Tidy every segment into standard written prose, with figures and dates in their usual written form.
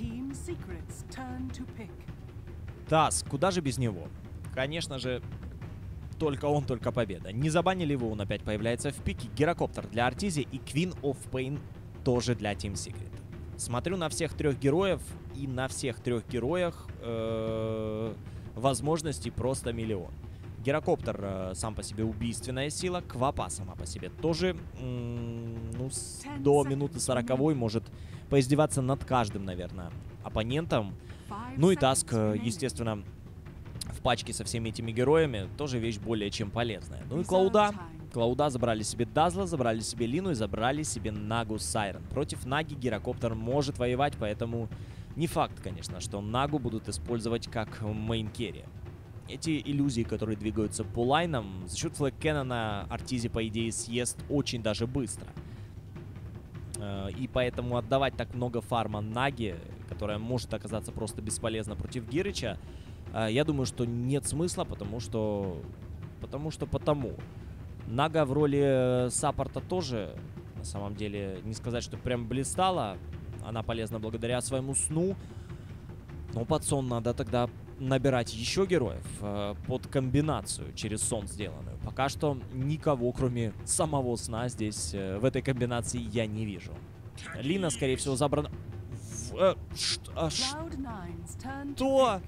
Таск, куда же без него? Конечно же, только он, только победа. Не забанили его, он опять появляется в пике. Гирокоптер для Артизи и Queen of Pain тоже для Team Secret. Смотрю на всех трех героев, и на всех трех героях возможностей просто миллион. Гирокоптер сам по себе убийственная сила, Квапа сама по себе тоже до минуты 40 может поиздеваться над каждым, наверное, оппонентом. Ну и Таск, естественно, в пачке со всеми этими героями тоже вещь более чем полезная. Ну и Клауда. Клауда забрали себе Дазла, забрали себе Лину и забрали себе Нагу Сайрен. Против Наги Гирокоптер может воевать, поэтому не факт, конечно, что Нагу будут использовать как мейн-керри. Эти иллюзии, которые двигаются по лайнам, за счет Флэк Кэннона Артизи, по идее, съест очень даже быстро. И поэтому отдавать так много фарма Наги, которая может оказаться просто бесполезна против Гирыча, я думаю, что нет смысла, потому что Нага в роли саппорта тоже, на самом деле, не сказать, что прям блистала. Она полезна благодаря своему сну. Но под сон надо тогда набирать еще героев под комбинацию через сон сделанную. Пока что никого, кроме самого сна, здесь в этой комбинации я не вижу. Лина, скорее всего, забрана... Что?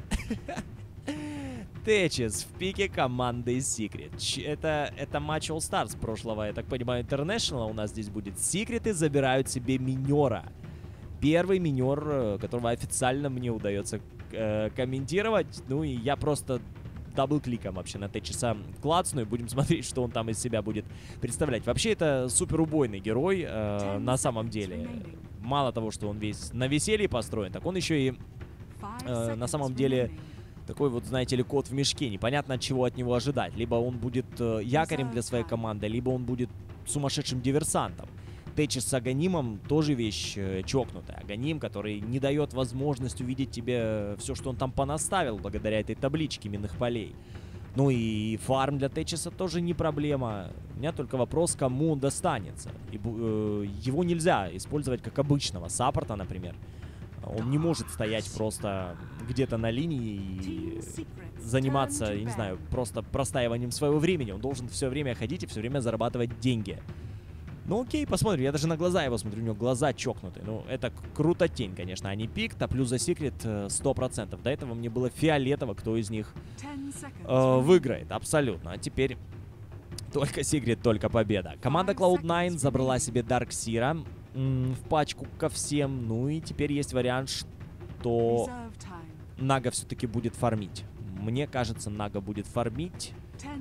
Течес в пике команды Secret. Это матч All Stars прошлого, я так понимаю, International у нас здесь будет. Секреты забирают себе минера. Первый минер, которого официально мне удается комментировать. Ну и я просто дабл-кликом вообще на Течеса клацну и будем смотреть, что он там из себя будет представлять. Вообще это супер убойный герой на самом деле. Мало того, что он весь на веселье построен, так он еще и на самом деле такой вот, знаете ли, кот в мешке. Непонятно, чего от него ожидать. Либо он будет якорем для своей команды, либо он будет сумасшедшим диверсантом. Течес с Аганимом тоже вещь чокнутая. Аганим, который не дает возможность увидеть тебе все, что он там понаставил, благодаря этой табличке минных полей. Ну и фарм для Течеса тоже не проблема. У меня только вопрос, кому он достанется. Его нельзя использовать как обычного саппорта, например. Он не может стоять просто где-то на линии и заниматься, я не знаю, просто простаиванием своего времени. Он должен все время ходить и все время зарабатывать деньги. Ну окей, посмотрим. Я даже на глаза его смотрю, у него глаза чокнутые. Ну, это крутотень, конечно, а не пик. Топлю за Секрет 100%. До этого мне было фиолетово, кто из них выиграет. Абсолютно. А теперь только Секрет, только победа. Команда Cloud9 забрала себе Дарксира в пачку ко всем. Ну и теперь есть вариант, что Нага все-таки будет фармить. Мне кажется, Нага будет фармить.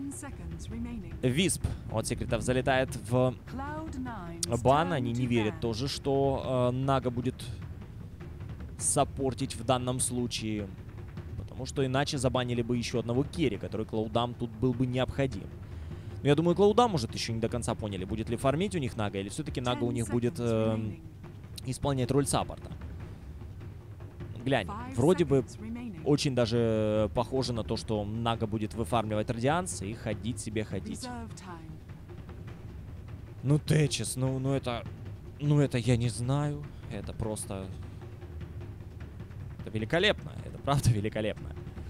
Висп от Секретов залетает в бан. Они не верят тоже, что Нага будет саппортить в данном случае. Потому что иначе забанили бы еще одного керри, который Клаудам тут был бы необходим. Но я думаю, Клаудам, может, еще не до конца поняли, будет ли фармить у них Нага, или все-таки Нага у них будет исполнять роль саппорта. Глянь, вроде бы очень даже похоже на то, что Нага будет выфармливать Радианс и ходить себе ходить. Ну, Течес, ну это я не знаю. Это просто... Это великолепно. Это правда великолепно.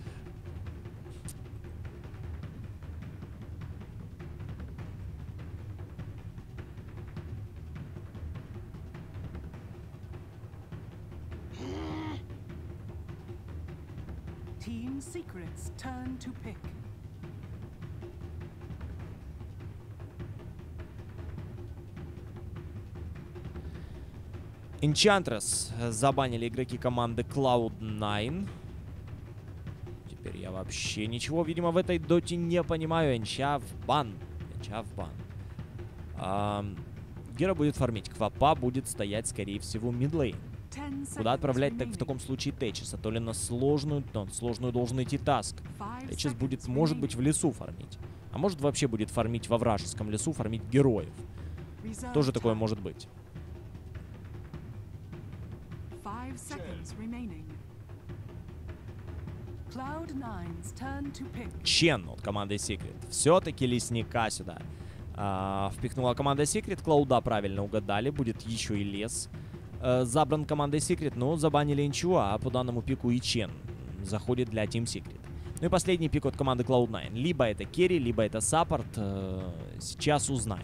Team Secret's turn to pick. Enchantress забанили игроки команды Cloud9. Теперь я вообще ничего, видимо, в этой доте не понимаю. Энча в бан. Энча в бан. Гера будет фармить. Квапа будет стоять, скорее всего, мидлейн. Куда отправлять так в таком случае Течеса? То ли на сложную, но сложную должен идти Таск. Течес будет, может быть, в лесу фармить. А может вообще будет фармить во вражеском лесу, фармить героев. Тоже такое может быть. Чен от команды Secret. Все-таки лесника сюда впихнула команда Secret. Клауда правильно угадали. Будет еще и лес. забран командой Secret, но забанили ничего, а по данному пику и Чен заходит для Team Secret. Ну и последний пик от команды Cloud9. Либо это керри, либо это саппорт. Сейчас узнаем.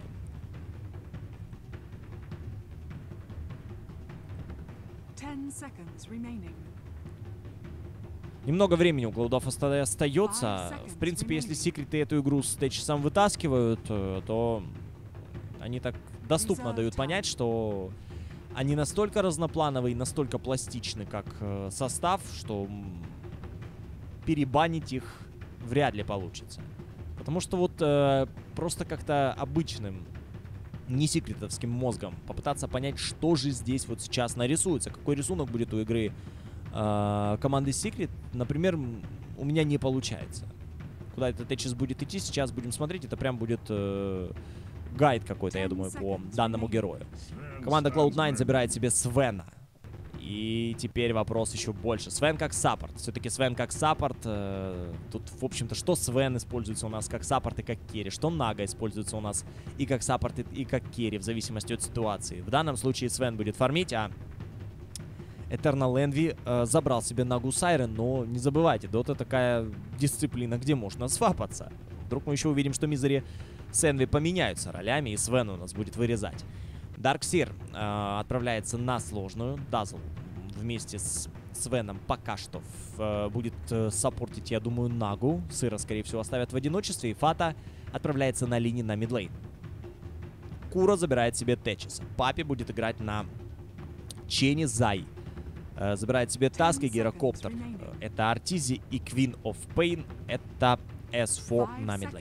Немного времени у Клаудов остается. В принципе, если секреты эту игру с Тэтчесом вытаскивают, то они так доступно дают понять, что они настолько разноплановые, настолько пластичны, как состав, что перебанить их вряд ли получится. Потому что вот просто как-то обычным, не секретовским мозгом попытаться понять, что же здесь вот сейчас нарисуется, какой рисунок будет у игры команды Secret, например, у меня не получается. Куда этот Тэтчес будет идти, сейчас будем смотреть. Это прям будет гайд какой-то, я думаю, по данному герою. Команда Cloud9 забирает себе Свена. И теперь вопрос еще больше. Свен как саппорт. Все-таки Свен как саппорт. Тут, в общем-то, что Свен используется у нас как саппорт и как керри, что Нага используется у нас и как саппорт, и как керри, в зависимости от ситуации. В данном случае Свен будет фармить, а Eternal Envy забрал себе Нагу Сайрен, но не забывайте, Дота такая дисциплина, где можно свапаться. Вдруг мы еще увидим, что Мизери с Envy поменяются ролями, и Свен у нас будет вырезать. Дарксир отправляется на сложную. Дазл вместе с Свеном пока что будет саппортить, я думаю, Нагу. Сыра, скорее всего, оставят в одиночестве, и Фата отправляется на линии на мидлейн. Кура забирает себе Тэтчеса. Папи будет играть на Чене Зай. Забирает себе Таск и Гирокоптер. Это Артизи и Queen of Pain. Это S4 на мидлейн.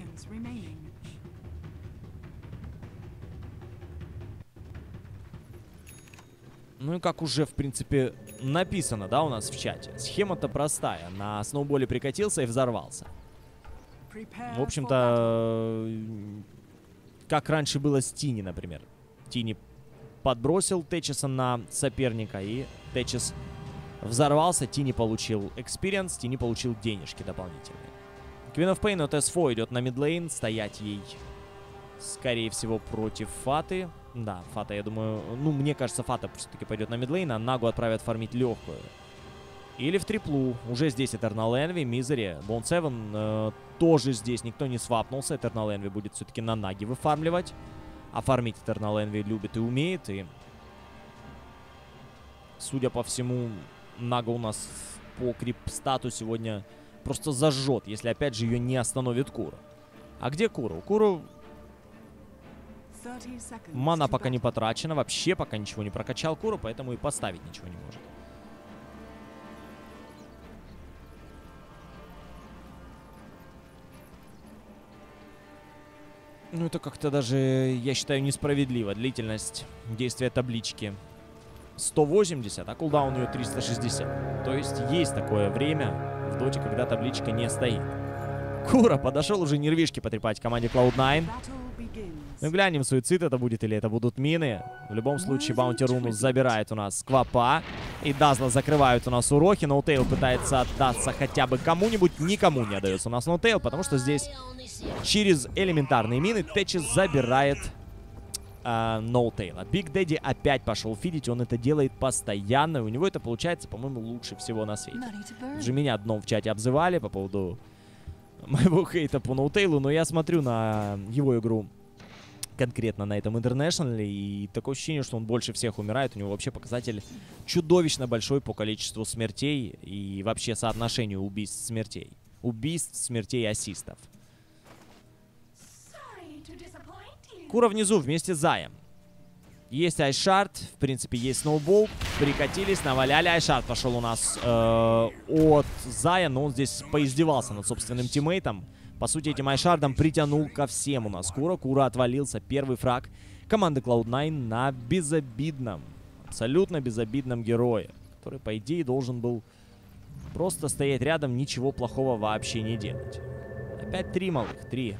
Ну и как уже, в принципе, написано, да, у нас в чате. Схема-то простая. На сноуболе прикатился и взорвался. В общем-то, как раньше было с Тини, например. Тини подбросил Тэтчеса на соперника, и Тэтчес взорвался. Тини получил экспириенс, Тини получил денежки дополнительные. Queen of Pain от S4 идет на мидлейн. Стоять ей, скорее всего, против Фаты. Да, Фата, я думаю... Ну, мне кажется, Фата все-таки пойдет на мидлейн, а Нагу отправят фармить легкую. Или в триплу. Уже здесь Eternal Envy, Мизери, Bone 7 тоже здесь. Никто не свапнулся. Eternal Envy будет все-таки на Наге выфармливать. А фармить Eternal Envy любит и умеет. И, судя по всему, Нага у нас по крип-стату сегодня просто зажжет, если опять же ее не остановит Кура. А где Кура? У Куру мана пока не потрачена, вообще пока ничего не прокачал Куру, поэтому и поставить ничего не может. Ну это как-то даже, я считаю, несправедливо. Длительность действия таблички 180, а кулдаун у нее 360. То есть такое время в доте, когда табличка не стоит. Кура подошел уже нервишки потрепать команде Cloud9. Ну глянем, суицид это будет или это будут мины. В любом случае, Баунти Рунус забирает у нас Сквапа. И Дазла закрывают у нас урохи. Ноутейл пытается отдаться хотя бы кому-нибудь. Никому не отдается у нас Ноутейл, потому что здесь через элементарные мины Тэтчес забирает Ноутейла. Биг Дэдди опять пошел фидить. Он это делает постоянно. У него это получается, по-моему, лучше всего на свете. Уже меня дном в чате обзывали по поводу моего хейта по Ноутейлу. Но я смотрю на его игру конкретно на этом интернешнале, и такое ощущение, что он больше всех умирает. У него вообще показатель чудовищно большой по количеству смертей и вообще соотношению убийств, смертей. Убийств, смертей, ассистов. Кура внизу вместе с Заем. Есть Айшард, в принципе, есть Сноубол. Прикатились, наваляли. Айшард пошел у нас от Зая, но он здесь поиздевался над собственным тиммейтом. По сути, этим Айшардом притянул ко всем у нас Кура. Кура отвалился. Первый фраг команды Cloud9 на безобидном, абсолютно безобидном герое, который, по идее, должен был просто стоять рядом, ничего плохого вообще не делать. Опять 3 малых, 3.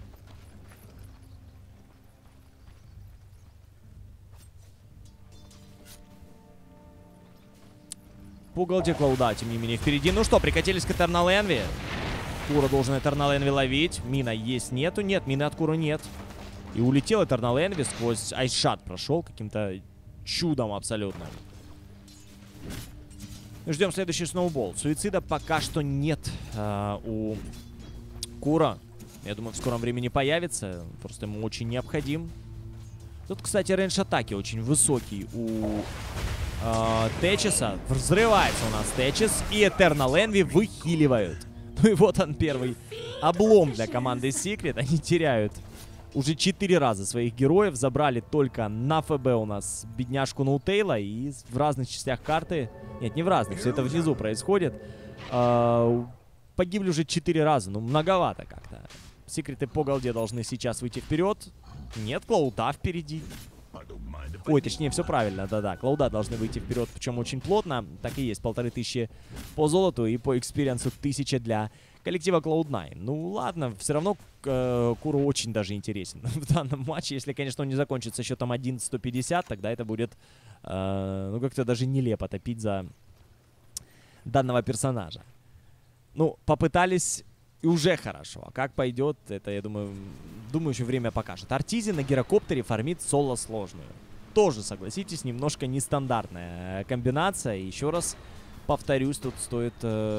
Пугалте Клауда, тем не менее, впереди. Ну что, прикатились к Eternal Envy. Кура должен Eternal Envy ловить. Мина есть, нету? Нет, мины от Куры нет. И улетел Eternal Envy сквозь Айшат. Прошел каким-то чудом абсолютно. Ждем следующий сноубол. Суицида пока что нет у Кура. Я думаю, в скором времени появится. Просто ему очень необходим. Тут, кстати, рейндж атаки очень высокий у Течеса. Взрывается у нас Течес. И Eternal Envy выхиливают. Ну и вот он, первый облом для команды Secret. Они теряют уже 4 раза своих героев. Забрали только на ФБ у нас бедняжку Ноутейла. И в разных частях карты... Нет, не в разных, все это внизу происходит. Погибли уже 4 раза. Ну, многовато как-то. Секреты по голде должны сейчас выйти вперед. Нет, Клауда впереди. Ой, точнее, все правильно, да-да. Клауда должны выйти вперед, причем очень плотно. Так и есть, 1500 по золоту и по экспириенсу 1000 для коллектива Cloud9. Ну ладно, все равно Куру очень даже интересен в данном матче. Если, конечно, он не закончится счетом 11-150, тогда это будет, ну, как-то даже нелепо топить за данного персонажа. Ну, попытались, и уже хорошо. А как пойдет, это, я думаю, еще время покажет. Артизи на гирокоптере фармит соло сложную. Тоже, согласитесь, немножко нестандартная комбинация. Еще раз повторюсь, тут стоит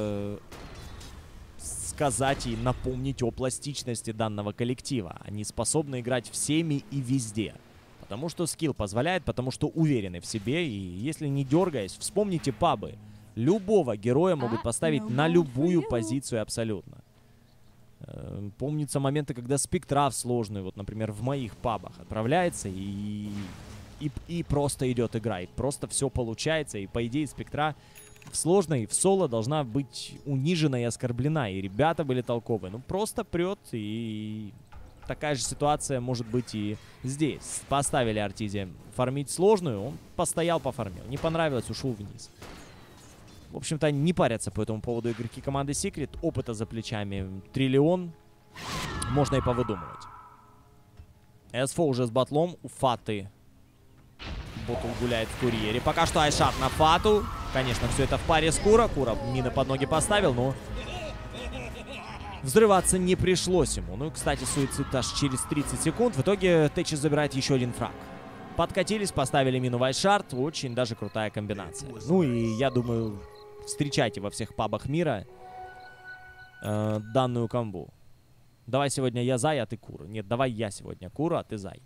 сказать и напомнить о пластичности данного коллектива. Они способны играть всеми и везде. Потому что скилл позволяет, потому что уверены в себе. И если не дергаясь, вспомните пабы. Любого героя могут поставить на любую позицию абсолютно. Помнится моменты, когда Спектра в сложную, вот, например, в моих пабах отправляется и просто идет игра. И просто все получается. И по идее Спектра в сложной, в соло должна быть унижена и оскорблена. И ребята были толковые. Ну, просто прет. И такая же ситуация может быть и здесь. Поставили Артизи фармить сложную. Он постоял, пофармил. Не понравилось, ушел вниз. В общем-то, не парятся по этому поводу игроки команды Secret. Опыта за плечами триллион. Можно и повыдумывать. СФО уже с батлом. У Фаты Ботл гуляет в курьере. Пока что Айшат на Фату. Конечно, все это в паре с Кура. Кура мины под ноги поставил, но взрываться не пришлось ему. Ну и, кстати, суицид аж через 30 секунд. В итоге Течес забирает еще один фраг. Подкатились, поставили мину в Айшарт. Очень даже крутая комбинация. Ну и я думаю, встречайте во всех пабах мира данную комбу. Давай сегодня я Зай, а ты Кура. Нет, давай я сегодня Кура, а ты Зай.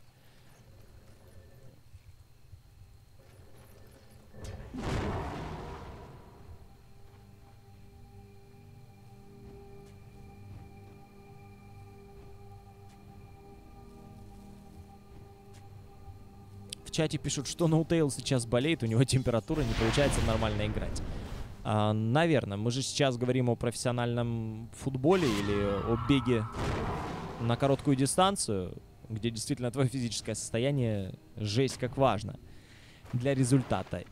В чате пишут, что Ноутейл сейчас болеет, у него температура, не получается нормально играть. Наверное, мы же сейчас говорим о профессиональном футболе или о беге на короткую дистанцию, где действительно твое физическое состояние жесть как важно для результата.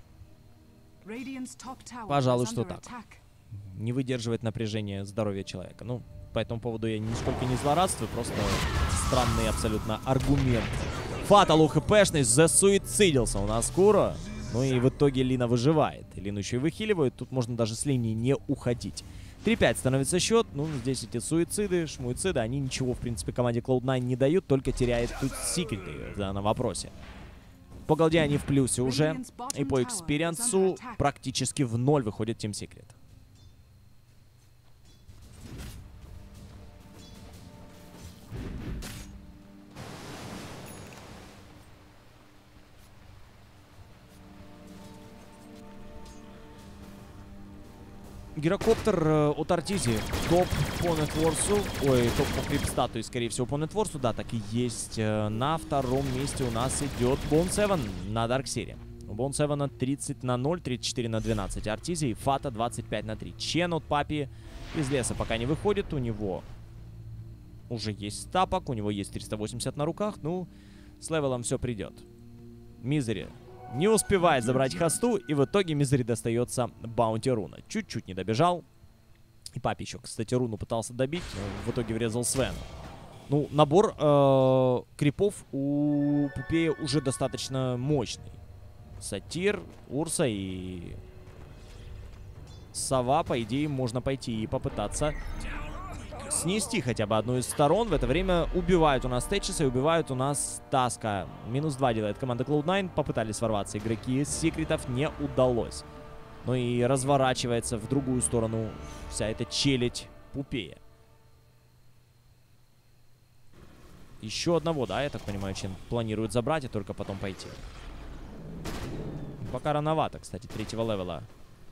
Пожалуй, что так. Не выдерживает напряжение здоровья человека. Ну, по этому поводу я нисколько не злорадствую, просто странный абсолютно аргумент. Фаталу хпшный засуицидился у нас Кура. Ну и в итоге Лина выживает. Лину еще и выхиливают. Тут можно даже с линии не уходить. 3-5 становится счет. Ну, здесь эти суициды, шмуициды, они ничего, в принципе, команде Cloud9 не дают. Только теряет тут секреты в данном вопросе. По голде они в плюсе уже. И по экспириенсу практически в 0 выходит Team Secret. Гирокоптер от Артизи. Топ по нетворсу. Ой, топ по крипстату и, скорее всего, по нетворсу. Да, так и есть. На втором месте у нас идет Bone 7 на Дарксире. У Bone 7 30-0, 34-12. Артизи и Фата 25-3. Чен от Папи из леса пока не выходит. У него уже есть тапок. У него есть 380 на руках. Ну, с левелом все придет. Мизери не успевает забрать хосту, и в итоге Мизери достается баунти руна. Чуть-чуть не добежал. И Папи еще, кстати, руну пытался добить, но в итоге врезал Свену. Ну, набор крипов у Пупея уже достаточно мощный. Сатир, Урса и Сова, по идее, можно пойти и попытаться снести хотя бы одну из сторон. В это время убивают у нас Течеса и убивают у нас Таска. -2 делает команда Cloud9. Попытались ворваться игроки из секретов, не удалось. Ну и разворачивается в другую сторону вся эта челядь Пупея. Еще одного, да, я так понимаю, Чен планирует забрать и только потом пойти. Пока рановато, кстати, 3-го левела.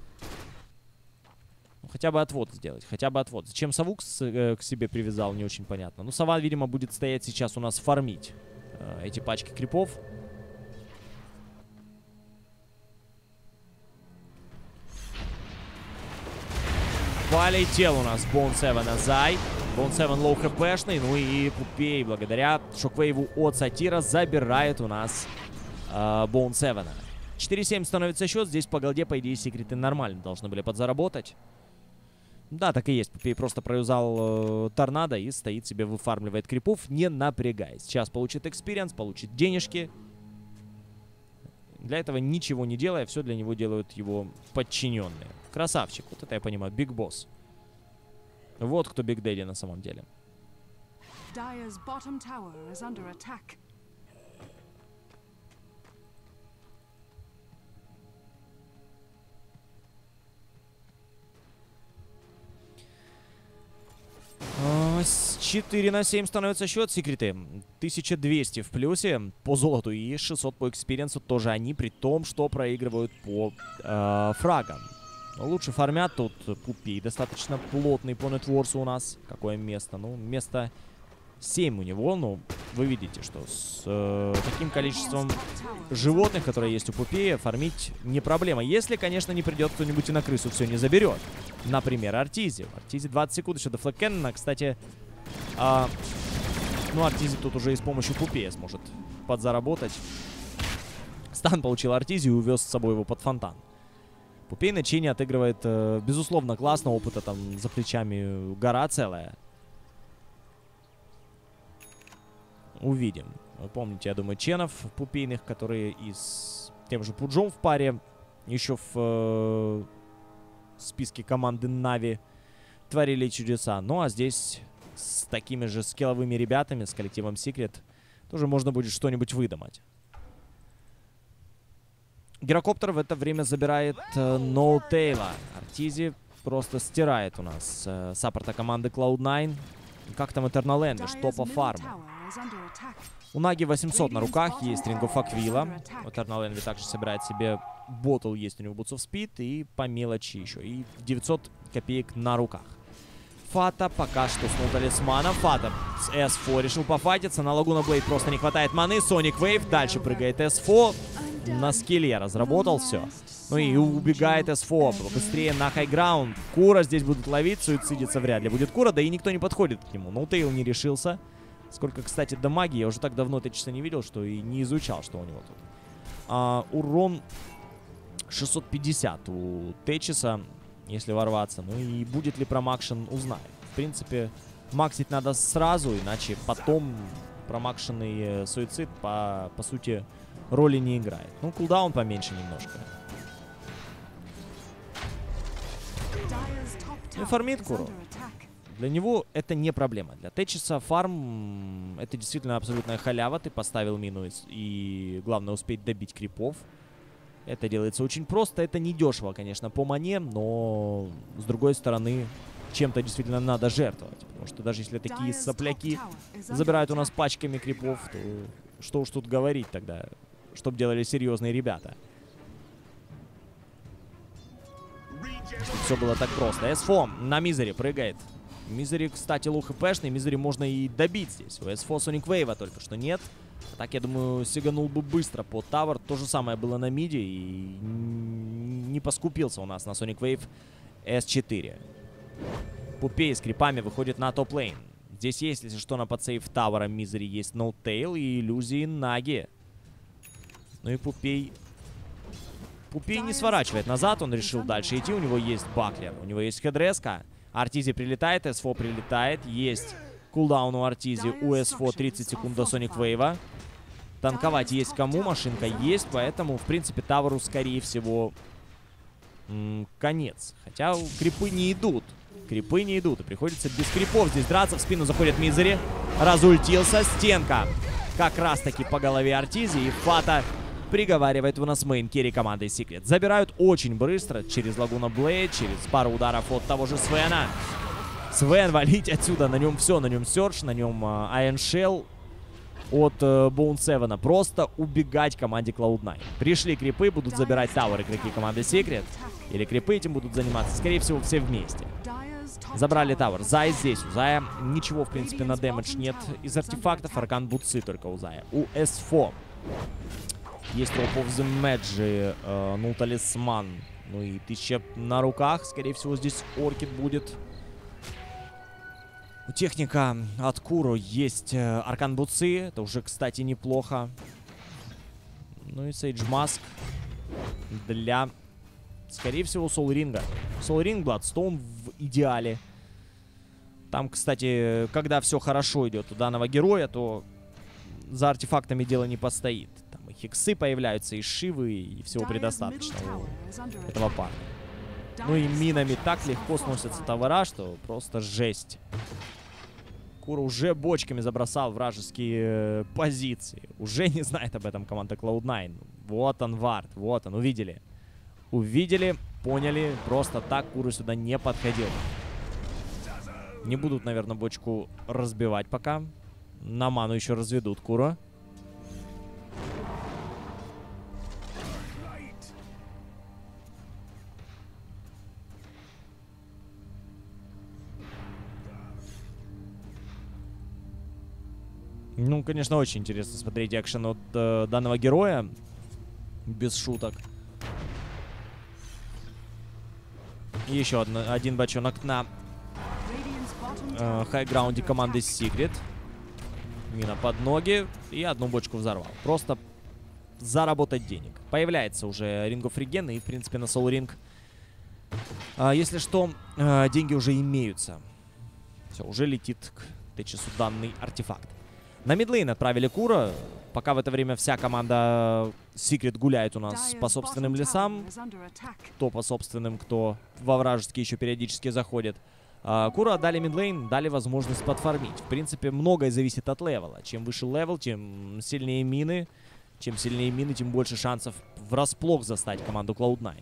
Ну, хотя бы отвод сделать, хотя бы отвод. Зачем сову к себе привязал, не очень понятно. Ну, сова, видимо, будет стоять сейчас у нас фармить эти пачки крипов. Полетел у нас Bone 7 на Зай. Bone 7 лоу хпшный. Ну и Пупей благодаря шоквейву от Сатира забирает у нас Bone 7. 4-7 становится счет. Здесь по голде, по идее, секреты нормально должны были подзаработать. Да, так и есть. Пупей просто проюзал торнадо и стоит себе, выфармливает крипов, не напрягаясь. Сейчас получит экспириенс, получит денежки. Для этого ничего не делая, все для него делают его подчиненные. Красавчик. Вот это я понимаю. Биг босс. Вот кто Биг Дэдди на самом деле. Dire's bottom tower is under attack. С 4-7 становится счет. Секреты 1200 в плюсе по золоту и 600 по экспириенсу. Тоже они, при том, что проигрывают по фрагам. Лучше фармят тут Пупей. Достаточно плотный по нетворсу у нас. Какое место? Ну, место 7 у него. Ну, вы видите, что с таким количеством животных, которые есть у Пупея, фармить не проблема. Если, конечно, не придет кто-нибудь и на крысу все не заберет. Например, Артизи. Артизи 20 секунд еще до Флэккеннона. Кстати, ну, Артизи тут уже и с помощью Пупея сможет подзаработать. Стан получил Артизи и увез с собой его под фонтан. Пупей на чине отыгрывает, безусловно, классно. Опыта там за плечами гора целая. Увидим. Вы помните, я думаю, ченов пупейных, которые и с тем же Пуджом в паре еще в списке команды Нави творили чудеса. Ну а здесь с такими же скилловыми ребятами, с коллективом Secret, тоже можно будет что-нибудь выдумать. Гирокоптер в это время забирает Ноутейла. Артизи просто стирает у нас саппорта команды Cloud9. Как там Eternal Envy, что по фарму? У Наги 800 на руках, есть Ring of Aquila. Eternal Envy также собирает себе ботл, есть у него Boots of Speed и по мелочи еще. И 900 копеек на руках. Фата пока что снул талисманом. Фата с S4 решил пофайтиться. На Лагуна Блейд просто не хватает маны. Sonic Wave. Дальше прыгает S4. На скилле разработал все. Ну и убегает S4. Быстрее на хайграунд. Кура здесь будут ловить. Суицидиться вряд ли будет Кура. Да и никто не подходит к нему. Ноутейл не решился. Сколько, кстати, дамаги. Я уже так давно Течиса не видел, что и не изучал, что у него тут. Урон 650 у Течиса, если ворваться. Ну и будет ли промакшен, узнаем. В принципе, максить надо сразу, иначе потом промакшенный суицид по сути роли не играет. Ну, кулдаун поменьше немножко. Ну, фармит Куру. Для него это не проблема. Для Течиса фарм это действительно абсолютная халява. Ты поставил мину и главное успеть добить крипов. Это делается очень просто. Это не дешево, конечно, по мане, но с другой стороны чем-то действительно надо жертвовать. Потому что даже если такие сопляки забирают у нас пачками крипов, то что уж тут говорить тогда, чтоб делали серьезные ребята. Если все было так просто. S4 на Мизери прыгает. Мизери, кстати, лоу хпшный. Мизери можно и добить здесь. У S4 Sonic Wave только что нет. А так, я думаю, сиганул бы быстро по Тавер. То же самое было на миде. И не поскупился у нас на Sonic Wave S4. Пупей с крипами выходит на топ-лейн. Здесь есть, если что, на подсейв Тавера Мизери есть Ноутейл и иллюзии Наги. Ну и Пупей... Пупей не сворачивает назад. Он решил дальше идти. У него есть Баклер. У него есть хедреска. Артизи прилетает, S4 прилетает. Есть кулдаун у Артизи, у S4 30 секунд до Sonic Wave. Танковать есть кому, машинка есть, поэтому, в принципе, Таверу, скорее всего, конец. Хотя крипы не идут. Крипы не идут, и приходится без крипов здесь драться. В спину заходит Мизери, разультился, стенка как раз-таки по голове Артизи, и Фата приговаривает у нас мейн керри команды Secret. Забирают очень быстро через Лагуна Блейд, через пару ударов от того же Свена. Свен, валить отсюда, на нем все, на нем Серж, на нем Iron Shell от Bone 7. Просто убегать команде Cloud9. Пришли крипы, будут забирать тауэр игроки команды Secret. Или крипы этим будут заниматься, скорее всего, все вместе. Забрали тауэр. Зай здесь. У Зая ничего, в принципе, на дэмэдж нет из артефактов. Аркан Бутсы только у Зая. У S4 есть Rope of the Magi, ну, талисман. Ну и 1000 на руках. Скорее всего, здесь Оркид будет. У техника от Куро есть Аркан Бутсы. Это уже, кстати, неплохо. Ну и Сейдж Маск для, скорее всего, Soul Ring. Soul Ring, Bloodstone в идеале. Там, кстати, когда все хорошо идет у данного героя, то за артефактами дело не постоит. Там и хиксы появляются, и шивы, и всего предостаточно у этого парня. Ну и минами так легко сносятся товара, что просто жесть. Кура уже бочками забросал вражеские позиции. Уже не знает об этом команда Cloud9. Вот он, вард, вот он, увидели. Увидели, поняли, просто так Кура сюда не подходил. Не будут, наверное, бочку разбивать пока. На ману еще разведут Кура. Ну, конечно, очень интересно смотреть экшен от данного героя. Без шуток. И еще один бочонок на хайграунде команды Secret. Мина под ноги. И одну бочку взорвал. Просто заработать денег. Появляется уже Ring of Regen. И, в принципе, на Soul Ring, если что, деньги уже имеются. Все, уже летит к Течесу данный артефакт. На мидлейн отправили Кура. Пока в это время вся команда Secret гуляет у нас по собственным лесам. Кто по собственным, кто во вражеские еще периодически заходит. Кура отдали мидлейн, дали возможность подфармить. В принципе, многое зависит от левела. Чем выше левел, тем сильнее мины. Чем сильнее мины, тем больше шансов врасплох застать команду Cloud9.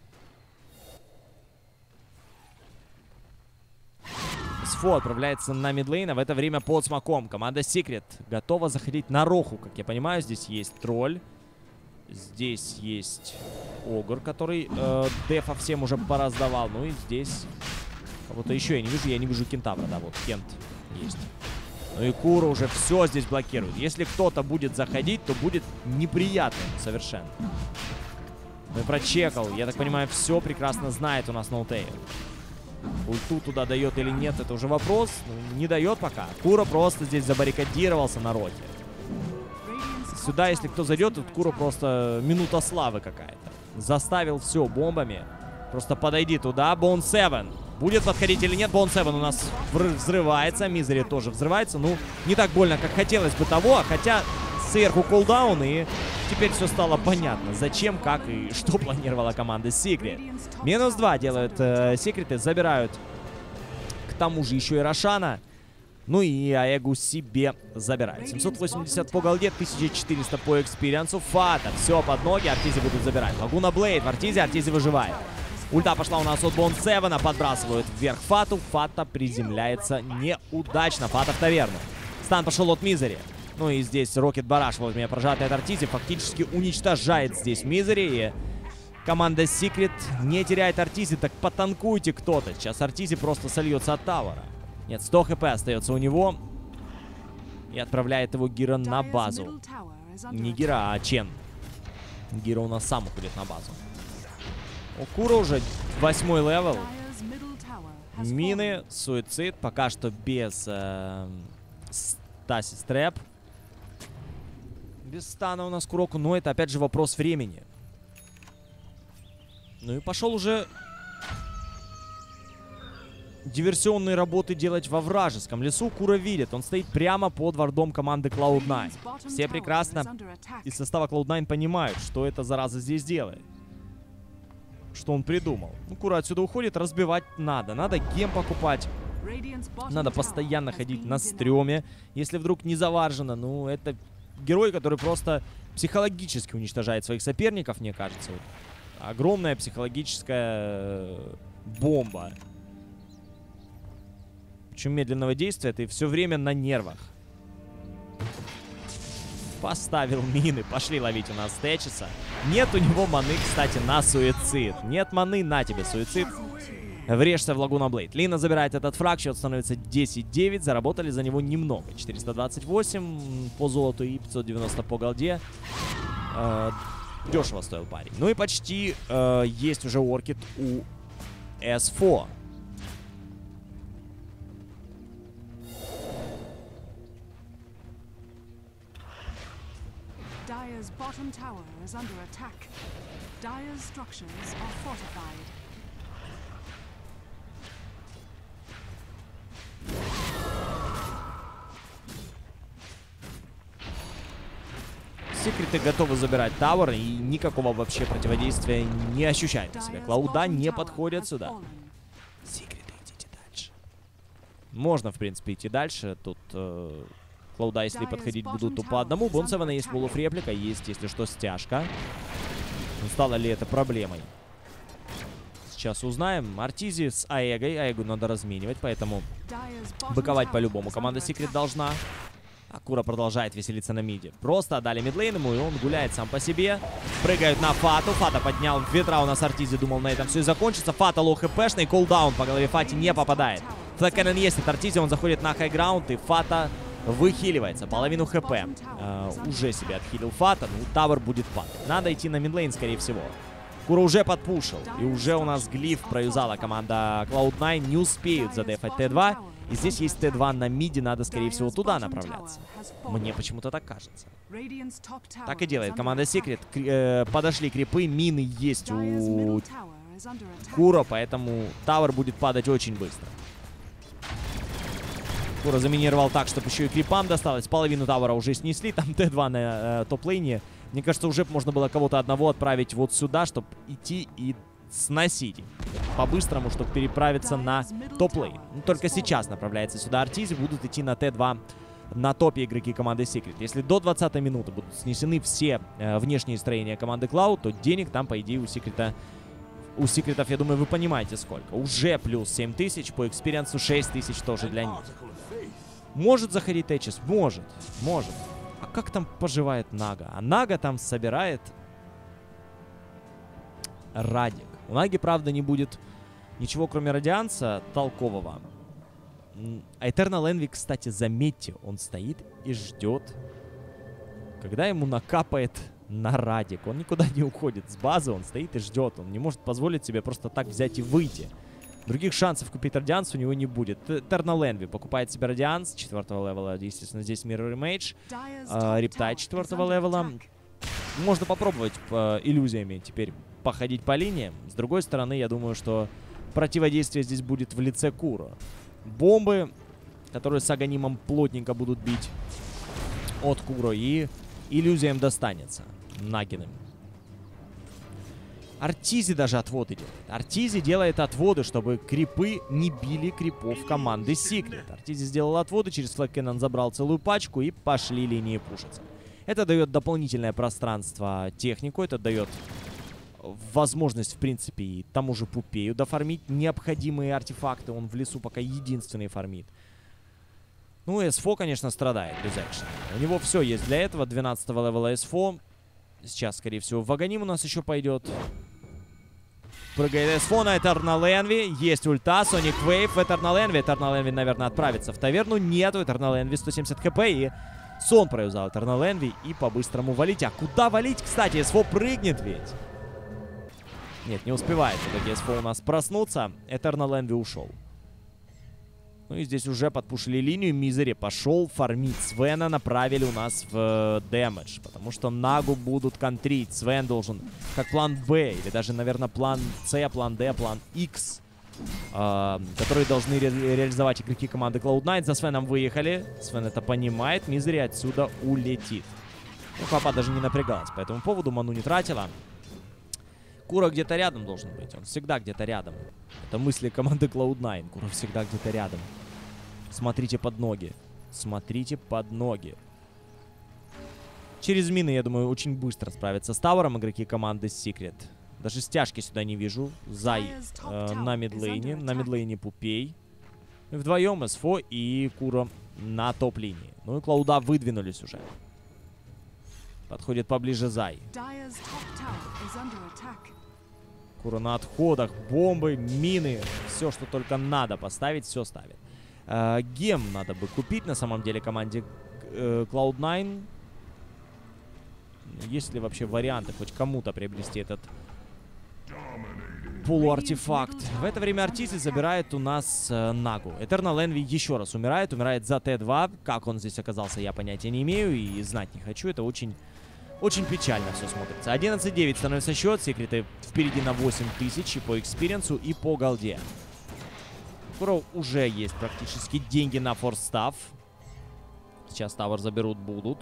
Сфо отправляется на мидлейн, а в это время под смоком команда Secret готова заходить на Роху. Как я понимаю, здесь есть тролль. Здесь есть Огр, который дефа всем уже пораздавал. Ну и здесь кого-то еще я не вижу Кентавра, да, вот Кент есть. Ну и Кура уже все здесь блокирует. Если кто-то будет заходить, то будет неприятным совершенно. Ну и прочекал, я так понимаю, все прекрасно знает у нас Ноутейл. Ульту туда дает или нет, это уже вопрос. Ну, не дает пока. Кура просто здесь забаррикадировался на роте. Сюда, если кто зайдет, тут Кура просто минута славы какая-то. Заставил все бомбами. Просто подойди туда. Bone 7. Будет подходить или нет? Bone 7 у нас взрывается. Мизери тоже взрывается. Ну, не так больно, как хотелось бы того. Хотя сверху кулдаун, и теперь все стало понятно. Зачем, как и что планировала команда Secret. -2 делают Секреты. Забирают к тому же еще и Рошана. Ну и Аэгу себе забирают. 780 по голде, 1400 по экспириенсу. Фата, все под ноги, Артизи будут забирать. Лагуна Блейд в Артизи, Артизи выживает. Ульта пошла у нас от Bone 7, подбрасывают вверх Фату. Фата приземляется неудачно. Фата в таверну. Стан пошел от Мизери. Ну и здесь Рокет Бараш, вот меня прожатый от Артизи, фактически уничтожает здесь Мизери. И команда Secret не теряет Артизи, так потанкуйте кто-то. Сейчас Артизи просто сольется от Тауэра. Нет, 100 хп остается у него. И отправляет его Гира на базу. Не Гира, а Чен. Гира у нас сам уходит на базу. У Кура уже 8-й левел. Мины, суицид. Пока что без Стасис Трэп. Без стана у нас Куроку. Но это опять же вопрос времени. Ну и пошел уже диверсионные работы делать во вражеском лесу. Кура видит, он стоит прямо под вардом команды Cloud9. Все прекрасно из состава Cloud9 понимают, что эта зараза здесь делает. Что он придумал. Ну, Кура отсюда уходит, разбивать надо. Надо гем покупать. Надо постоянно ходить на стреме. Если вдруг не заваржено, ну, это герой, который просто психологически уничтожает своих соперников, мне кажется. Вот. Огромная психологическая бомба. Причем медленного действия, ты все время на нервах. Поставил мины. Пошли ловить у нас Тэтчеса. Нет у него маны, кстати, на суицид. Нет маны, на тебе суицид. Врежься в Лагуна Блейд. Лина забирает этот фраг, счет становится 10-9. Заработали за него немного. 428 по золоту и 590 по голде. Дешево стоил парень. Ну и почти есть уже оркид у S4. Dire's bottom tower is under attack. Dire's structures are fortified. Секреты готовы забирать Тауэр, и никакого вообще противодействия не ощущают на себе. Клауда не подходят сюда. Секреты, идите дальше. Можно, в принципе, идти дальше. Тут Клауда, если подходить будут, то по одному. Бонсевана есть полуф реплика, есть, если что, стяжка. Но стало ли это проблемой? Сейчас узнаем. Артизи с Аэгой. Аэгу надо разменивать, поэтому быковать по-любому команда Секрет должна. Акура продолжает веселиться на миде. Просто отдали мидлейн ему, и он гуляет сам по себе. Прыгают на Фату. Фата поднял ветра у нас Артизи. Думал, на этом все и закончится. Фата лоу хпшный. Колдаун по голове Фати не попадает. Флэккенен есть от Артизи. Он заходит на хайграунд, и Фата выхиливается. Половину хп. Уже себе отхилил Фата. Ну, Тавер будет падать. Надо идти на мидлейн, скорее всего. Кура уже подпушил. И уже у нас глиф проюзала команда Cloud9. Не успеют задефать Т2. И здесь есть Т2 на миде, надо, скорее всего, туда направляться. Мне почему-то так кажется. Так и делает команда Секрет. Подошли крипы, мины есть у Кура, поэтому Тавер будет падать очень быстро. Кура заминировал так, чтобы еще и крипам досталось. Половину Тавера уже снесли, там Т2 на топ-лейне. Мне кажется, уже можно было кого-то одного отправить вот сюда, чтобы идти и сносить по-быстрому, чтобы переправиться на топ-лейн. Ну, только сейчас направляется сюда Артизи, будут идти на Т2 на топе игроки команды Secret. Если до 20 минуты будут снесены все внешние строения команды Cloud, то денег там, по идее, у Секретов, я думаю, вы понимаете сколько. Уже плюс 7000, по экспириенсу 6000 тоже для них. Может заходить Тэтчес? Может. А как там поживает Нага? А Нага там собирает Радик. У Наги, правда, не будет ничего, кроме радианса толкового. А Eternal Envy, кстати, заметьте, он стоит и ждет, когда ему накапает на Радик. Он никуда не уходит с базы, он стоит и ждет. Он не может позволить себе просто так взять и выйти. Других шансов купить радианс у него не будет. Eternal Envy покупает себе радианс 4-го левела. Естественно, здесь Mirror Image. Рептайт 4-го левела. Можно попробовать иллюзиями теперь походить по линиям. С другой стороны, я думаю, что противодействие здесь будет в лице Кура. Бомбы, которые с Аганимом плотненько будут бить от Кура, и иллюзиям достанется Нагиным. Артизи даже отводы делает. Артизи делает отводы, чтобы крипы не били крипов команды Secret. Артизи сделал отводы, через Флэккенен забрал целую пачку, и пошли линии пушиться. Это дает дополнительное пространство технику, это дает возможность, в принципе, и тому же Пупею дофармить необходимые артефакты. Он в лесу пока единственный фармит. Ну, S4, конечно, страдает без экшена. У него все есть для этого. 12-го левела S4. Сейчас, скорее всего, в Аганим у нас еще пойдет. Прыгает S4 на Eternal Envy. Есть ульта, Sonic Wave. Eternal Envy. Eternal Envy, наверное, отправится в таверну. Нету. Eternal Envy 170 хп. И сон проюзал Eternal Envy. И по-быстрому валить. А куда валить, кстати? S4 прыгнет ведь. Нет, не успевает в итоге S4 у нас проснуться. Eternal Envy ушел. Ну и здесь уже подпушили линию. Мизери пошел фармить. Свена направили у нас в дэмэдж. Потому что Нагу будут контрить. Свен должен, как план Б, или даже, наверное, план С, план Д, план X, которые должны реализовать игроки команды Cloud9. За Свеном выехали. Свен это понимает. Мизери отсюда улетит. Ну, папа даже не напрягалась по этому поводу. Ману не тратила. Кура где-то рядом должен быть. Он всегда где-то рядом. Это мысли команды Cloud9. Кура всегда где-то рядом. Смотрите под ноги. Смотрите под ноги. Через мины, я думаю, очень быстро справятся с тавером игроки команды Secret. Даже стяжки сюда не вижу. Зай на мидлейне. На мидлейне Пупей. Вдвоем СФО и Кура на топ-линии. Ну и Клауда выдвинулись уже. Подходит поближе Зай. Кура на отходах. Бомбы, мины. Все, что только надо поставить, все ставит. Гем надо бы купить на самом деле команде Cloud9. Есть ли вообще варианты хоть кому-то приобрести этот полуартефакт? В это время Артизи забирает у нас Нагу. Eternal Envy еще раз умирает. Умирает за Т2. Как он здесь оказался, я понятия не имею и знать не хочу. Это очень печально все смотрится. 11-9 становится счет. Секреты впереди на 8000 и по экспириенсу, и по голде. Скоро уже есть практически деньги на форстав. Сейчас тавер заберут будут.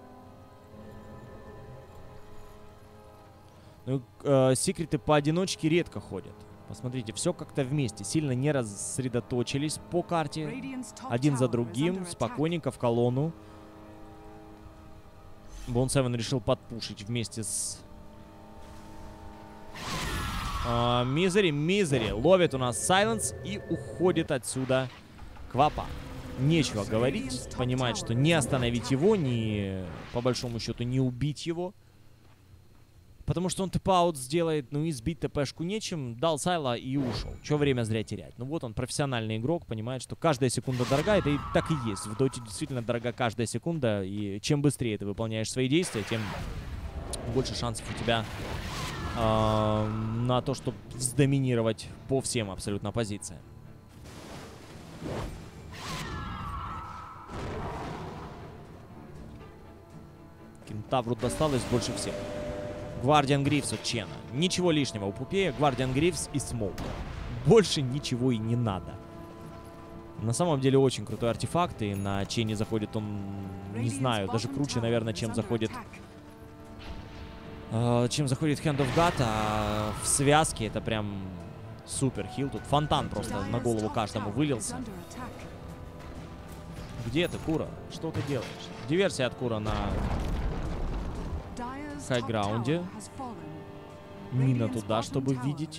Ну, секреты поодиночке редко ходят. Посмотрите, все как-то вместе. Сильно не рассредоточились по карте. Один за другим. Спокойненько в колонну. Bone 7 решил подпушить вместе с Мизери. Ловит у нас Сайленс и уходит отсюда Квапа. Нечего говорить. Понимает, что не остановить его, ни по большому счету не убить его. Потому что он тэп-аут сделает, ну и сбить ТПшку нечем. Дал Сайла и ушел. Чё время зря терять? Ну вот он, профессиональный игрок, понимает, что каждая секунда дорога. Это и так и есть. В доте действительно дорога каждая секунда. И чем быстрее ты выполняешь свои действия, тем больше шансов у тебя на то, чтобы сдоминировать по всем абсолютно позициям. Кентавру досталось больше всех. Гвардиан Грифс от Чена. Ничего лишнего у Пупея. Гвардиан Грифс и Смоук. Больше ничего и не надо. На самом деле очень крутой артефакт. И на Чене заходит он, не знаю, даже круче, наверное, чем заходит Hand of God. А в связке это прям супер хил. Тут фонтан просто на голову каждому вылился. Где ты, Кура? Что ты делаешь? Диверсия от Кура на хайграунде. Мина туда, чтобы видеть.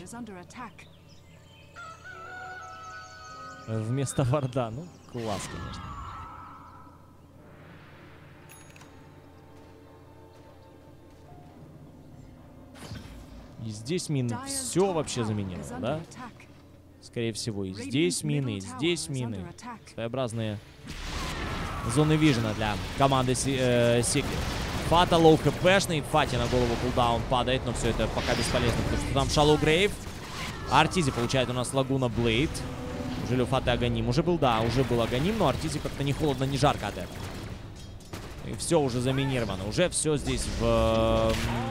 Вместо варда. Ну, класс, конечно. И здесь мины. Все вообще заминировано, да? Скорее всего, и здесь мины, и здесь мины. Своеобразные зоны вижена для команды Secret. Фата лоу хпшный. Фати на голову кулдаун падает, но все это пока бесполезно, потому что там Шалоу Грейв. Артизи получает у нас Лагуна Блейд. Уже ли у Фаты Аганим? Уже был, да, уже был Аганим, но Артизи как-то не холодно, не жарко от этого. И все уже заминировано. Уже все здесь в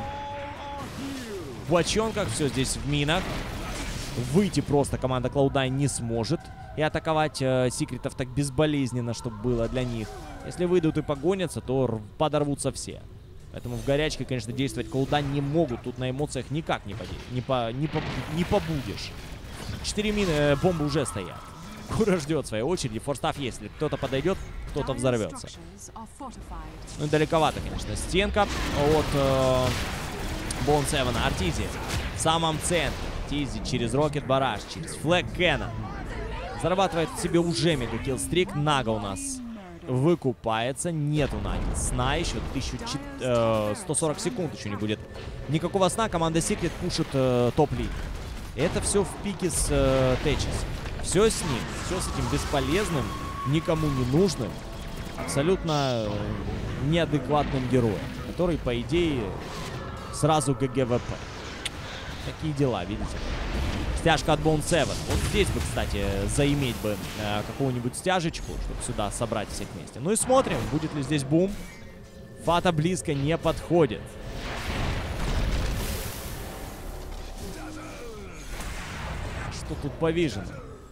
бочонках, все здесь в минах. Выйти просто команда Cloud9 не сможет. И атаковать секретов так безболезненно, чтобы было для них. Если выйдут и погонятся, то подорвутся все. Поэтому в горячке, конечно, действовать Cloud9 не могут. Тут на эмоциях никак не побудешь. 4 мины, бомбы уже стоят. Кура ждет своей очереди. Форстав есть. Если кто-то подойдет, кто-то взорвется. Ну, далековато, конечно. Стенка от Bone 7. Артизи в самом центре. Артизи через Рокет Бараж, через Флэг Кэннон. Зарабатывает себе уже мега-киллстрик. Нага у нас выкупается. Нету Наги. Сна еще 140 секунд еще не будет. Никакого сна. Команда Secret пушит топ-лиг. Это все в пике с Тэчес. Все с ним. Все с этим бесполезным, никому не нужным, абсолютно неадекватным героем, который, по идее, сразу ГГВП. Такие дела, видите? Стяжка от Bone 7. Вот здесь бы, кстати, заиметь бы какую-нибудь стяжечку, чтобы сюда собрать всех вместе. Ну и смотрим, будет ли здесь бум. Фата близко не подходит. Что тут по вижену?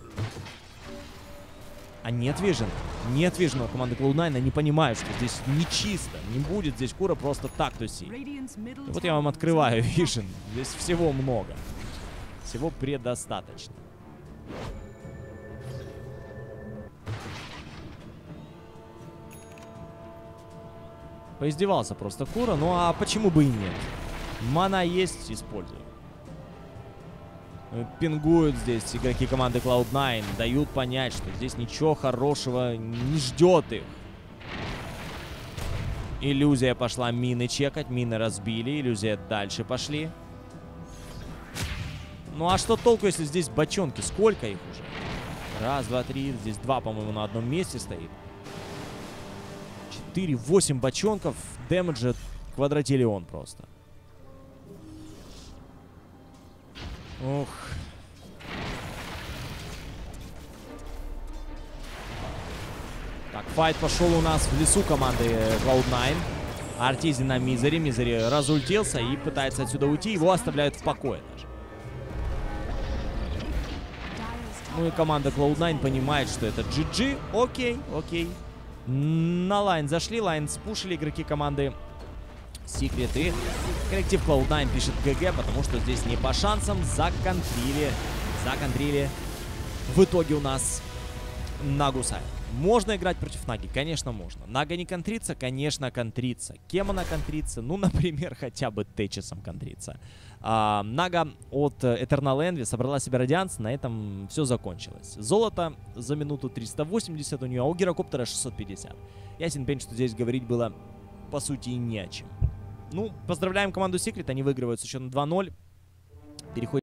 А нет вижен. Нет вижена у команды Cloud9. Они понимают, что здесь нечисто. Не будет здесь Кура просто так тусить. И вот я вам открываю вижен. Здесь всего много. Всего предостаточно. Поиздевался просто Кура. Ну а почему бы и нет? Мана есть, используем. Пингуют здесь игроки команды Cloud9. Дают понять, что здесь ничего хорошего не ждет их. Иллюзия пошла мины чекать. Мины разбили. Иллюзия дальше пошли. Ну а что толку, если здесь бочонки? Сколько их уже? Раз, два, три. Здесь два, по-моему, на одном месте стоит. 4, 8 бочонков. Дэмэджа квадратиллион просто. Ух. Так, файт пошел у нас в лесу команды Cloud9. Артизи на Мизери. Мизери разультился и пытается отсюда уйти. Его оставляют в покое даже. Ну и команда Cloud9 понимает, что это GG. Окей, окей. На лайн зашли, лайн спушили игроки команды Secret. И коллектив Cloud9 пишет ГГ, потому что здесь не по шансам. Законтрили. В итоге у нас Нагу сайт. Можно играть против Наги? Конечно, можно. Нага не контрится? Конечно, контрится. Кем она контрится? Ну, например, хотя бы Течесом контрится. Нага от Eternal Envy собрала себе радианс. На этом все закончилось. Золото за минуту 380 у нее, а у Гирокоптера 650. Ясен пень, что здесь говорить было, по сути, не о чем. Ну, поздравляем команду Secret. Они выигрывают с счетом 2-0. Переходим.